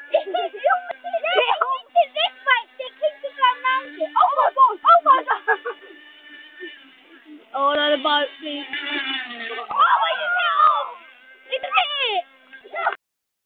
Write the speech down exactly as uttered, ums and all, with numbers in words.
This is this this way. They keep to go around it. Oh my god! Oh my god! Oh no, the boat, please. Oh, what is it? Oh, it's hit it.